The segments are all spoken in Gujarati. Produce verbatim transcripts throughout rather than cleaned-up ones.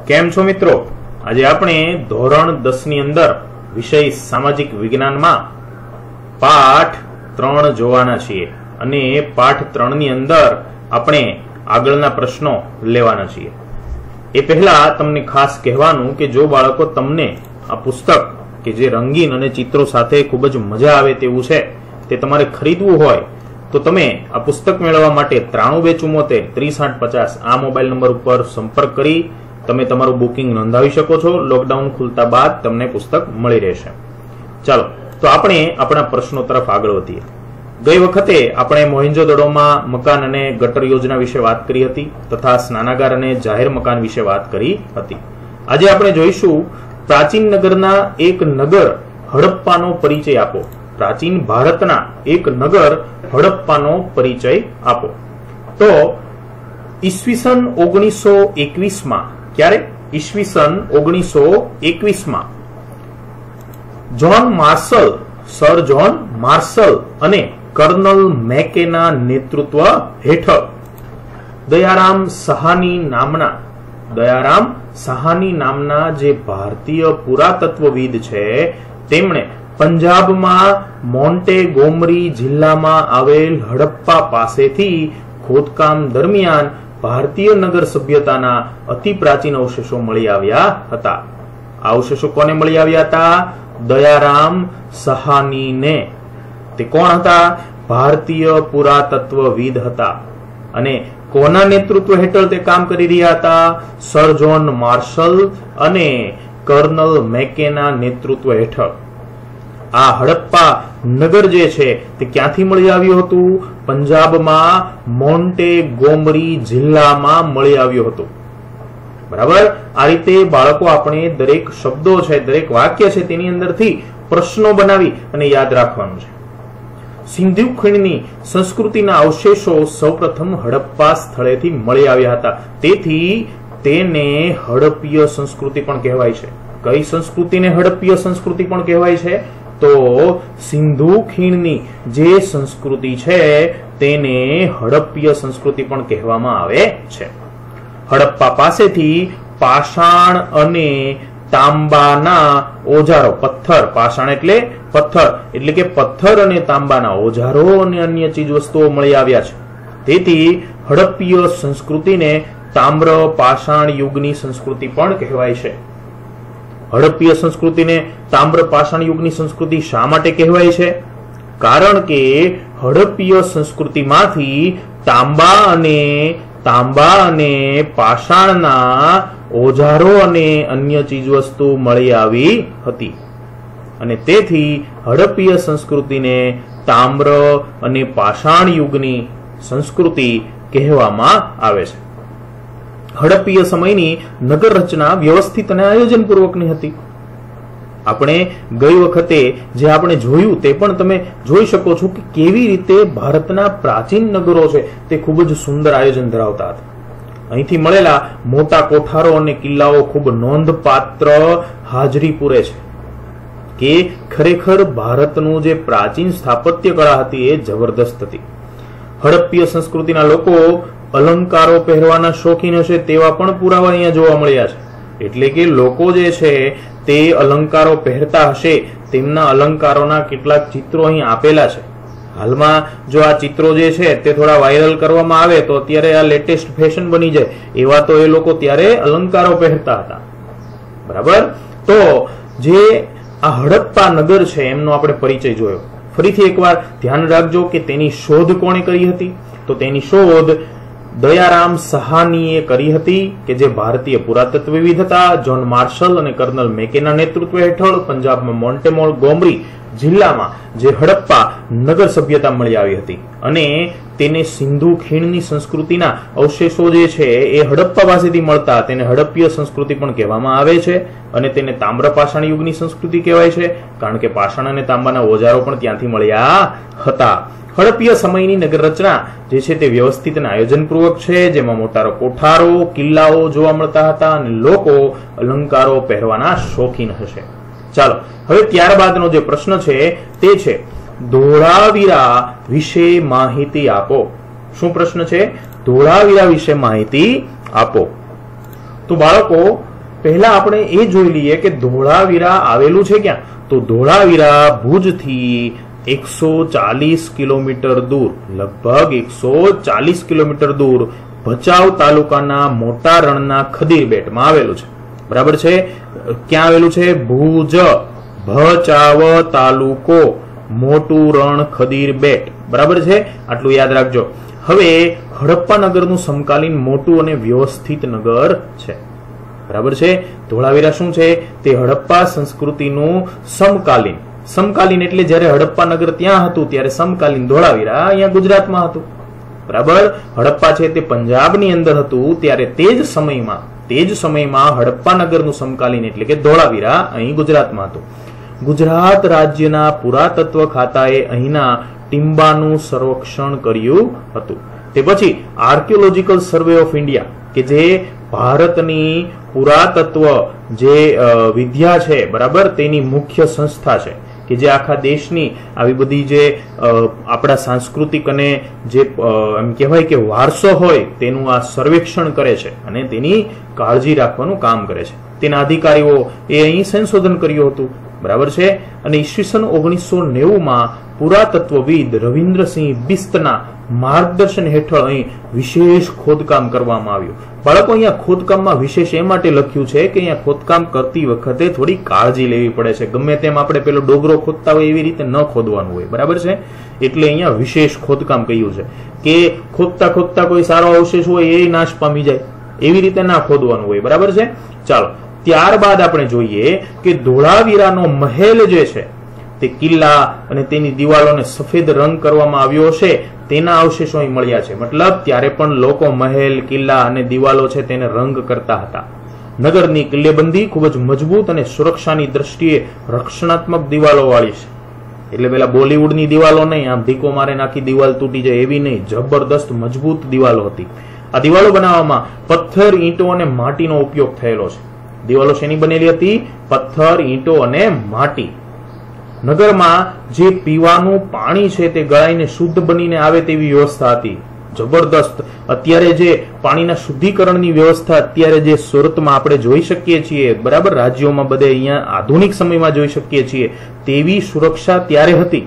કેમ છો મિત્રો? આજે આપણે ધોરણ દસ ની અંદર વિષય સામાજિક વિજ્ઞાનમાં પાઠ ત્રણ જોવાના છીએ અને પાઠ ત્રણ ની અંદર આપણે આગળના પ્રશ્નો લેવાના છીએ। એ પહેલા તમને ખાસ કહેવાનું કે જો બાળકો તમને આ પુસ્તક કે જે રંગીન અને ચિત્રો સાથે ખૂબ જ મજા આવે તેવું છે તે તમારે ખરીદવું હોય તો તમે આ પુસ્તક મેળવવા માટે ત્રાણું બે ચુમ્મોતેર ત્રીસ આઠ પચાસ આ મોબાઈલ નંબર ઉપર સંપર્ક કરી તમે તમારું બુકિંગ નોંધાવી શકો છો। લોકડાઉન ખુલતા બાદ તમને પુસ્તક મળી રહેશે। ચાલો તો આપણે આપણા પ્રશ્નો તરફ આગળ વધીએ। ગઈ વખતે આપણે મોહેંજો-દડોમાં મકાન અને ગટર યોજના વિશે વાત કરી હતી તથા સ્નાનાગાર અને જાહેર મકાન વિશે વાત કરી હતી। આજે આપણે જોઈશું પ્રાચીન નગરના એક નગર હડપ્પાનો પરિચય આપો। પ્રાચીન ભારતના એક નગર હડપ્પાનો પરિચય આપો। તો ઈસવીસન ઓગણીસો એકવીસ માં ક્યારે ઈસવીસન ઓગણીસો એકવીસ માં John Marshall sir John Marshall અને કર્નલ મેકેના નેતૃત્વ હેઠળ દયારામ સહાની નામના દયારામ સહાની નામના જે ભારતીય પુરાતત્વવિદ છે તેમણે પંજાબમાં મોન્ટેગોમરી જિલ્લામાં આવેલ હડપ્પા પાસેથી ખોદકામ દરમિયાન ભારતીય નગર સભ્યતાના અતિ પ્રાચીન અવશેષો મળી આવ્યા હતા। આ અવશેષો કોને મળી આવ્યા હતા? દયારામ સહાનીને। તે કોણ હતા? ભારતીય પુરાતત્વવિદ હતા અને કોના નેતૃત્વ હેઠળ તે કામ કરી રહ્યા હતા? સર જ્હોન માર્શલ અને કર્નલ મેકેના નેતૃત્વ હેઠળ। આ હડપ્પા નગર જે છે તે ક્યાંથી મળી આવ્યું હતું? પંજાબમાં મોન્ટેગોમરી જિલ્લામાં મળી આવ્યું હતું। બરાબર। આ રીતે બાળકો આપણે દરેક શબ્દો છે દરેક વાક્ય છે તેની અંદરથી પ્રશ્નો બનાવી અને યાદ રાખવાનું છે। સિંધુ ખીણની સંસ્કૃતિના અવશેષો સૌપ્રથમ હડપ્પા સ્થળેથી મળી આવ્યા હતા તેથી તેને હડપ્પીય સંસ્કૃતિ પણ કહેવાય છે। કઈ સંસ્કૃતિને હડપ્પીય સંસ્કૃતિ પણ કહેવાય છે? તો સિંધુ ખીણની જે સંસ્કૃતિ છે તેને હડપ્પીય સંસ્કૃતિ પણ કહેવામાં આવે છે। હડપ્પા પાસેથી પાષાણ અને તાંબાના ઓજારો પથ્થર પાષાણ એટલે પથ્થર એટલે કે પથ્થર અને તાંબાના ઓજારો અને અન્ય ચીજ વસ્તુઓ મળી આવ્યા છે તેથી હડપ્પીય સંસ્કૃતિને તામ્ર પાષાણ યુગની સંસ્કૃતિ પણ કહેવાય છે। હડપ્પીય સંસ્કૃતિને તામ્ર પાષાણ યુગની સંસ્કૃતિ શા માટે કહેવાય છે? કારણ કે હડપ્પીય સંસ્કૃતિમાંથી તાંબા અને તાંબા અને પાષાણના ઓજારો અને અન્ય ચીજવસ્તુ મળી આવી હતી અને તેથી હડપ્પીય સંસ્કૃતિને તામ્ર અને પાષાણ યુગની સંસ્કૃતિ કહેવામાં આવે છે। હડપ્પીય સમયની નગર રચના વ્યવસ્થિત અને આયોજનપૂર્વકની હતી। આપણે ગઈ વખતે જે આપણે જોયું તે પણ તમે જોઈ શકો છો કે કેવી રીતે ભારતના પ્રાચીન નગરો છે તે ખૂબ જ સુંદર આયોજન ધરાવતા હતા। અહીંથી મળેલા મોટા કોઠારો અને કિલ્લાઓ ખૂબ નોંધપાત્ર હાજરી પૂરે છે કે ખરેખર ભારતનું જે પ્રાચીન સ્થાપત્ય કળા હતી એ જબરદસ્ત હતી। હડપ્પીય સંસ્કૃતિના લોકો અલંકારો પહેરવાના શોખીન હશે તેવા પણ પુરાવા અહીંયા જોવા મળ્યા છે। એટલે કે લોકો જે છે તે અલંકારો પહેરતા હશે તેમના અલંકારોના કેટલાક ચિત્રો અહીં આપેલા છે। હાલમાં જો આ ચિત્રો જે છે તે થોડા વાયરલ કરવામાં આવે તો અત્યારે આ લેટેસ્ટ ફેશન બની જાય એવા તો એ લોકો ત્યારે અલંકારો પહેરતા હતા। બરાબર। તો જે આ હડપ્પા નગર છે એમનો આપણે પરિચય જોયો। ફરીથી એકવાર ધ્યાન રાખજો કે તેની શોધ કોણે કરી હતી? તો તેની શોધ દયારામ સહાનીએ કરી હતી કે જે ભારતીય પુરાતત્વવિદ હતા। જ્હોન માર્શલ અને કર્નલ મેકેના નેતૃત્વ હેઠળ પંજાબમાં મોન્ટેગોમરી જિલ્લામાં જે હડપ્પા નગર સભ્યતા મળી આવી હતી અને તેને સિંધુ ખીણની સંસ્કૃતિના અવશેષો જે છે એ હડપ્પા પાસેથી મળતા તેને હડપ્પીય સંસ્કૃતિ પણ કહેવામાં આવે છે અને તેને તામ્ર પાષાણ યુગની સંસ્કૃતિ કહેવાય છે કારણ કે પાષાણ અને તાંબાના ઓજારો પણ ત્યાંથી મળ્યા હતા। હડપ્પીય સમયની નગર રચના જે છે તે વ્યવસ્થિત અને આયોજનપૂર્વક છે જેમાં મોટા કોઠારો કિલ્લાઓ જોવા મળતા હતા અને લોકો અલંકારો પહેરવાના શોખીન હશે। ચાલો હવે ત્યારબાદનો જે પ્રશ્ન છે તે છે ધોળાવીરા વિશે માહિતી આપો। શું પ્રશ્ન છે? ધોળાવીરા વિશે માહિતી આપો। તો બાળકો પહેલા આપણે એ જોઈ લઈએ કે ધોળાવીરા આવેલું છે ક્યાં. તો ધોળાવીરા ભુજથી એકસો ચાલીસ કિલોમીટર દૂર, લગભગ એકસો ચાલીસ કિલોમીટર દૂર ભચાઉ તાલુકાના મોટા રણના ખદીર બેટમાં આવેલું છે. બરાબર છે. ક્યાં આવેલું છે? ભુજ, ભચાઉ તાલુકો, મોટું રણ, ખદીર બેટ. બરાબર છે. આટલું યાદ રાખજો. હવે હડપ્પા નગરનું સમકાલીન મોટું અને વ્યવસ્થિત નગર છે. બરાબર છે. ધોળાવીરા શું છે? તે હડપ્પા સંસ્કૃતિનું સમકાલીન, સમકાલીન એટલે જયારે હડપ્પા નગર ત્યાં હતું ત્યારે સમકાલીન ધોળાવીરા અહીંયા ગુજરાતમાં હતું. બરાબર. હડપ્પા છે તે પંજાબની અંદર હતું ત્યારે તે જ સમયમાં તે જ સમયમાં હડપ્પા નગરનું સમકાલીન એટલે કે ધોળાવીરા અહીં ગુજરાતમાં હતું. ગુજરાત રાજ્યના પુરાતત્વ ખાતાએ અહીંના ટીંબાનું સર્વેક્ષણ કર્યું હતું. તે પછી આર્કિયોલોજીકલ સર્વે ઓફ ઇન્ડિયા કે જે ભારતની પુરાતત્વ જે વિદ્યા છે, બરાબર, તેની મુખ્ય સંસ્થા છે કે જે આખા દેશની આવી બધી જે આપણા સાંસ્કૃતિક અને જે એમ કહેવાય કે વારસો હોય તેનું આ સર્વેક્ષણ કરે છે અને તેની કાળજી રાખવાનું કામ કરે છે. તેના અધિકારીઓ એ અહીં સંશોધન કર્યું હતું. બરાબર છે. અને ઈસવીસન ઓગણીસો નેવું માં પુરાતત્વવિદ રવિન્દ્રસિંહ બિસ્તના માર્ગદર્શન હેઠળ અહીં વિશેષ ખોદકામ કરવામાં આવ્યું. બાળકો, અહીંયા ખોદકામમાં વિશેષ એ માટે લખ્યું છે કે અહીંયા ખોદકામ કરતી વખતે થોડી કાળજી લેવી પડે છે. ગમે તેમ આપણે પેલો ડોગરો ખોદતા હોય એવી રીતે ન ખોદવાનું હોય. બરાબર છે. એટલે અહીંયા વિશેષ ખોદકામ કહ્યું છે કે ખોદતા ખોદતા કોઈ સારો અવશેષ હોય એ નાશ પામી જાય એવી રીતે ના ખોદવાનું હોય. બરાબર છે. ચાલો, ત્યારબાદ આપણે જોઈએ કે ધોળાવીરાનો મહેલ જે છે તે કિલ્લા અને તેની દિવાલોને સફેદ રંગ કરવામાં આવ્યો છે તેના અવશેષો અહીં મળ્યા છે. મતલબ ત્યારે પણ લોકો મહેલ, કિલ્લા અને દિવાલો છે તેને રંગ કરતા હતા. નગરની કિલ્લેબંધી ખૂબ જ મજબૂત અને સુરક્ષાની દ્રષ્ટિએ રક્ષણાત્મક દિવાલો વાળી છે. એટલે પેલા બોલીવુડની દિવાલો નહીં, આમ ધીકો મારે નાખી દિવાલ તૂટી જાય એવી નહીં, જબરદસ્ત મજબૂત દિવાલો હતી. આ દિવાલો બનાવવામાં પથ્થર, ઈંટો અને માટીનો ઉપયોગ થયેલો છે. દિવાલો શેની બનેલી હતી? પથ્થર, ઈંટો અને માટી. નગરમાં જે પીવાનું પાણી છે તે ગળાઈને શુદ્ધ બનીને આવે તેવી વ્યવસ્થા હતી. જબરદસ્ત. અત્યારે જે પાણીના શુદ્ધિકરણની વ્યવસ્થા અત્યારે જે સુરતમાં આપણે જોઈ શકીએ છીએ, બરાબર, રાજ્યોમાં બધે અહીંયા આધુનિક સમયમાં જોઈ શકીએ છીએ તેવી સુરક્ષા ત્યારે હતી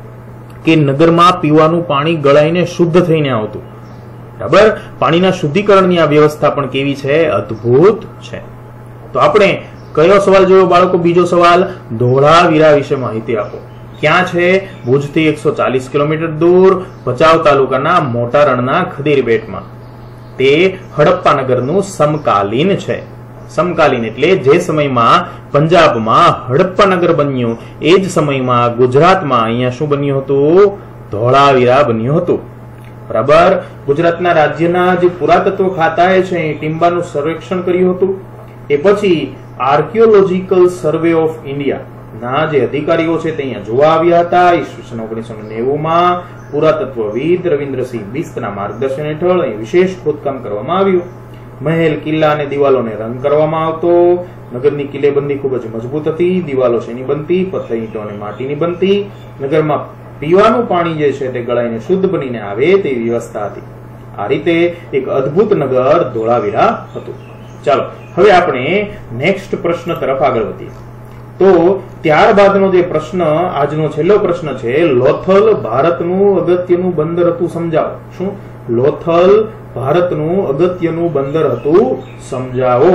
કે નગરમાં પીવાનું પાણી ગળાઈને શુદ્ધ થઈને આવતું. બરાબર. પાણીના શુદ્ધિકરણની આ વ્યવસ્થા પણ કેવી છે? અદ્ભુત છે. તો આપણે કયો સવાલ જોયો બાળકો? બીજો સવાલ. ધોળાવીરા વિશે માહિતી આપો. ક્યાં છે? ભુજથી એકસો ચાલીસ કિલોમીટર દૂર ભચાઉ તાલુકાના મોટા રણના ખદીર બેટમાં. તે હડપ્પા નગરનું સમકાલીન છે. સમકાલીન એટલે જે સમયમાં પંજાબમાં હડપ્પા નગર બન્યું એ જ સમયમાં ગુજરાતમાં અહીંયા શું બન્યું હતું? ધોળાવીરા બન્યું હતું. બરાબર. ગુજરાતના રાજ્યના જે પુરાતત્વ ખાતાએ છે એ ટીંબાનું સર્વેક્ષણ કર્યું હતું. એ પછી આર્કિયોલોજીકલ સર્વે ઓફ ઇન્ડિયા ના જે અધિકારીઓ છે તે અહીંયા જોવા આવ્યા હતા. ઈસવીસન ઓગણીસો નેવું માં પુરાતત્વવિદ રવિન્દ્રસિંહ બિસ્તના માર્ગદર્શન હેઠળ અહીં વિશેષ ખોદકામ કરવામાં આવ્યું. મહેલ, કિલ્લા અને દિવાલોને રંગ કરવામાં આવતો. નગરની કિલ્લેબંધી ખૂબ જ મજબૂત હતી. દિવાલો શેની બનતી? પથ્થર, ઈંટો અને માટીની બનતી. નગરમાં પીવાનું પાણી જે છે તે ગળાઈને શુદ્ધ બનીને આવે તેવી વ્યવસ્થા હતી. આ રીતે એક અદ્ભુત નગર ધોળાવીરા હતું. ચાલો, હવે આપણે નેક્સ્ટ પ્રશ્ન તરફ આગળ વધીએ. તો ત્યારબાદનો જે પ્રશ્ન, આજનો છેલ્લો પ્રશ્ન છે, લોથલ ભારતનું અગત્યનું બંદર હતું, સમજાવો. શું? લોથલ ભારતનું અગત્યનું બંદર હતું, સમજાવો.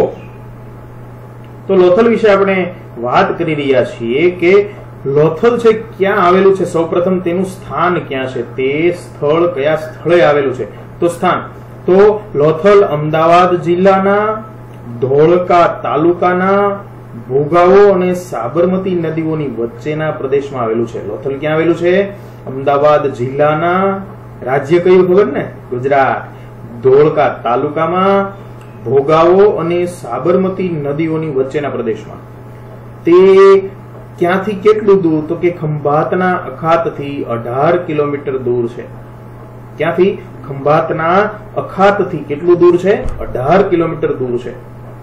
તો લોથલ વિશે આપણે વાત કરી રહ્યા છીએ કે લોથલ છે ક્યાં આવેલું છે? સૌપ્રથમ તેનું સ્થાન ક્યાં છે? તે સ્થળ કયા સ્થળે આવેલું છે? તો સ્થાન તો લોથલ અમદાવાદ જિલ્લાના ધોળકા તાલુકાના ભોગાવો અને સાબરમતી નદીઓની વચ્ચેના પ્રદેશમાં આવેલું છે. લોથલ ક્યાં આવેલું છે? અમદાવાદ જિલ્લાના, રાજ્ય કયું ખબર ને? ગુજરાત. ધોળકા તાલુકામાં ભોગાવો અને સાબરમતી નદીઓની વચ્ચેના પ્રદેશમાં. તે ક્યાંથી કેટલું દૂર? તો કે ખંભાતના અખાતથી અઢાર કિલોમીટર દૂર છે. ક્યાંથી? ખંભાતના અખાતથી કેટલું દૂર છે? અઢાર કિલોમીટર દૂર છે.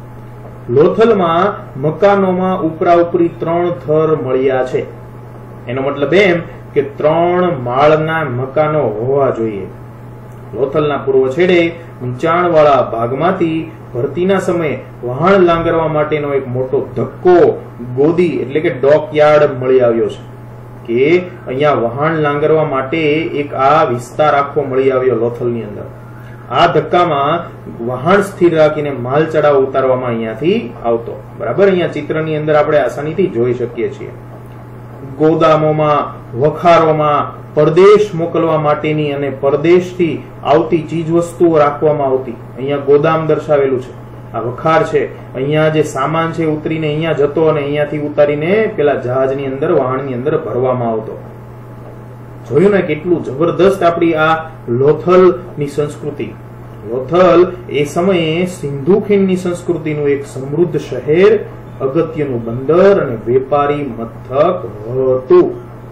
લોથલમાં મકાનોમાં ઉપરા ઉપરી ત્રણ થર મળ્યા છે. એનો મતલબ એમ કે ત્રણ માળના મકાનો હોવા જોઈએ. લોથલના પૂર્વ છેડે ઊંચાણવાળા ભાગમાંથી ભરતીના સમયે વહાણ લાંગરવા માટેનો એક મોટો ધક્કો ગોદી એટલે કે ડોકયાર્ડ મળી આવ્યો છે કે અહીંયા વહાણ લાંગરવા માટે એક આ વિસ્તાર આખો મળી આવ્યો લોથલની અંદર. આ ધક્કામાં વહાણ સ્થિર રાખીને માલ ચડાવ ઉતારવામાં અહીંયાથી આવતો. બરાબર, અહીંયા ચિત્રની અંદર આપણે આસાનીથી જોઈ શકીએ છીએ. ગોદામોમાં, વખારોમાં પરદેશ મોકલવા માટેની અને પરદેશથી આવતી ચીજ વસ્તુઓ રાખવામાં આવતી. અહીંયા ગોદામ દર્શાવેલું છે, આ વખાર છે. અહીંયા જે સામાન છે ઉતરીને અહીંયા જતો અને અહીંયાથી ઉતારીને પેલા જહાજની અંદર, વહાણની અંદર ભરવામાં આવતો. જોયું ને કેટલું જબરદસ્ત આપણી આ લોથલ ની સંસ્કૃતિ. લોથલ એ સમયે સિંધુ ખીણની સંસ્કૃતિનું એક સમૃદ્ધ શહેર, અગત્યનું બંદર અને વેપારી મથક હતું.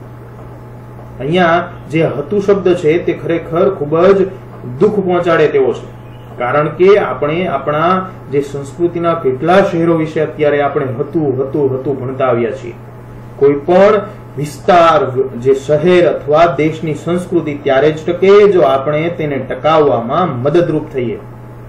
અહીંયા જે હતું શબ્દ છે તે ખરેખર ખૂબ જ દુઃખ પહોંચાડે તેવો છે, કારણ કે આપણે આપણા જે સંસ્કૃતિના કેટલા શહેરો વિશે અત્યારે આપણે હતું હતું હતું ભણતા આવ્યા છીએ. કોઈ પણ વિસ્તાર, જે શહેર અથવા દેશની સંસ્કૃતિ ત્યારે જ ટકે જો આપણે તેને ટકાવવામાં મદદરૂપ થઈએ.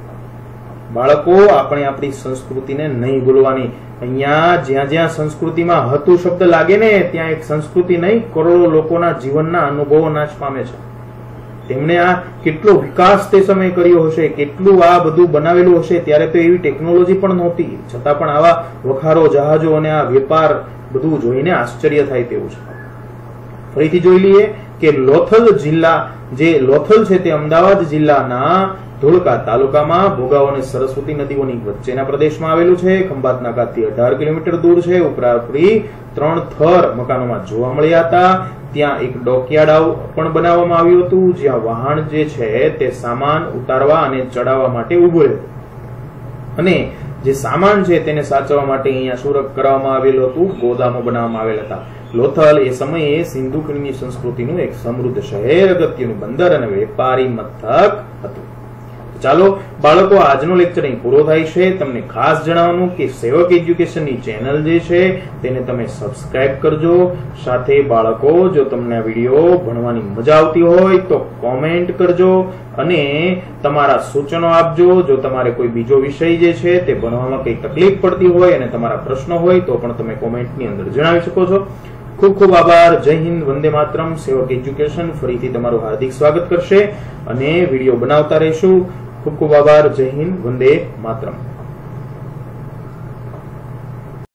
બાળકો, આપણે આપણી સંસ્કૃતિને નહીં ભૂલવાની. અહીંયા જ્યાં જ્યાં સંસ્કૃતિમાં હતું શબ્દ લાગે ને ત્યાં એક સંસ્કૃતિ નહીં, કરોડો લોકોના જીવનના અનુભવો નાશ પામે છે. તેમણે આ કેટલો વિકાસ તે સમયે કર્યો હશે, કેટલું આ બધું બનાવેલું હશે. ત્યારે તો એવી ટેકનોલોજી પણ નહોતી, છતાં પણ આવા વખારો, જહાજો અને આ વેપાર બધું જોઈને આશ્ચર્ય થાય તેવું છે. ફરીથી જોઈ લઈએ કે લોથલ જિલ્લા, જે લોથલ છે તે અમદાવાદ જિલ્લાના ધોળકા તાલુકામાં ભોગાવ અને સરસ્વતી નદીઓની વચ્ચેના પ્રદેશમાં આવેલું છે. ખંભાતના ઘાટથી અઢાર કિલોમીટર દૂર છે. ઉપરાપરી ત્રણ થર મકાનોમાં જોવા મળ્યા હતા. ત્યાં એક ડોકયાર્ડ પણ બનાવવામાં આવ્યું હતું, જ્યાં વહાણ જે છે તે સામાન ઉતારવા અને ચડાવવા માટે ઉભું રહ્યું. અને જે સામાન છે તેને સાચવવા માટે અહીંયા શું કરવામાં આવેલું હતું? ગોદામો બનાવવામાં આવેલા હતા. લોથલ એ સમયે સિંધુ ખીણની સંસ્કૃતિનું એક સમૃદ્ધ શહેર, અગત્યનું બંદર અને વેપારી મથક હતું. ચાલો બાળકો, આજનો લેક્ચર અહીં પૂરો થાય છે. તમને ખાસ જણાવવાનું કે સેવક એજ્યુકેશનની ચેનલ જે છે તેને તમે સબસ્ક્રાઇબ કરજો. સાથે બાળકો, જો તમને આ વિડીયો ભણવાની મજા આવતી હોય તો કોમેન્ટ કરજો અને તમારા સૂચનો આપજો. જો તમારે કોઈ બીજો વિષય જે છે તે ભણવામાં કઈ તકલીફ પડતી હોય અને તમારા પ્રશ્નો હોય તો પણ તમે કોમેન્ટની અંદર જણાવી શકો છો. ખૂબ ખૂબ આભાર. જય હિન્દ, વંદે માતરમ. સેવક એજ્યુકેશન ફરીથી તમારું હાર્દિક સ્વાગત કરશે અને વિડીયો બનાવતા રહેશું. ખૂબ ખૂબ આભાર. જય હિન્દ, વંદે માતરમ.